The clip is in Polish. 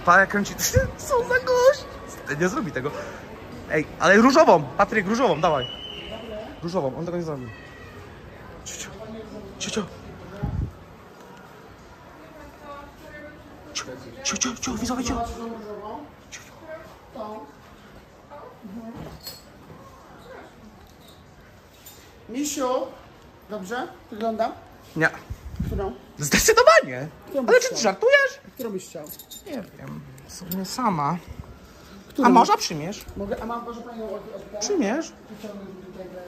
Pa, jak kręci. Co za gość! Nie zrobi tego. Ej, ale różową! Patryk, różową, dawaj. Różową, on tego nie zrobi. Cicio. Cicio. Cicio, widzowie, cicho. Misiu, dobrze? Wygląda? Nie. Którą? Zdecydowanie. Którą Ale byś czy ty chciał? żartujesz? Którą byś chciał? Nie wiem. W sumie sama. Którą? A może przymierz? Mogę, a mam, może panią odpisać? Przymierz.